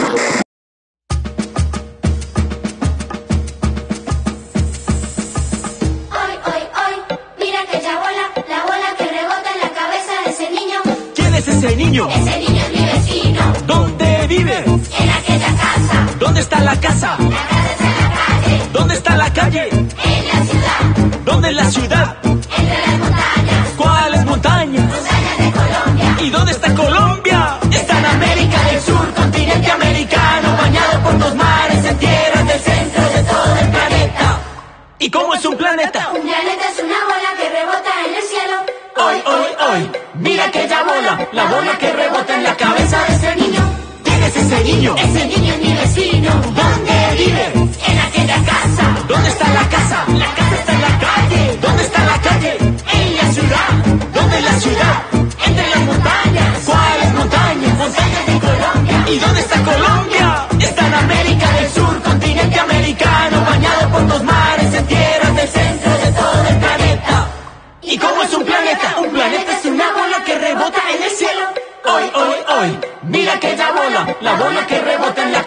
Hoy, hoy, hoy, mira que ya bola, la bola que rebota en la cabeza de ese niño. ¿Quién es ese niño? Ese niño es mi vecino. ¿Dónde vive? En aquella casa. ¿Dónde está la casa? La casa está en la calle. ¿Dónde está la calle? En la ciudad. ¿Dónde es la ciudad? Entre las montañas. ¿Cuáles montañas? Montañas de Colombia. ¿Y dónde está Colombia? Está en América del Sur, continente americano, bañado por dos mares, en tierras del centro de todo el planeta. ¿Y cómo es un planeta? Un planeta es una bola que rebota en el cielo. Hoy, hoy, hoy, mira aquella bola, la bola que rebota en la cabeza de ese niño. ¿Quién es ese niño? Ese niño es mi vecino. ¿Dónde vive? En aquella casa. ¿Dónde está la casa? La casa está en la calle. ¿Dónde está la calle? En la ciudad. ¿Dónde es la ciudad? Entre las montañas. ¿Cuáles montañas? Montañas de Colombia. ¿Y dónde está Colombia? Está en América del Sur, continente americano, bañado por dos mares, en tierras del centro de todo el planeta. ¿Y cómo es un planeta? Un planeta es una bola que rebota en el cielo. Hoy, hoy, hoy, mira aquella bola, la bola que rebota en la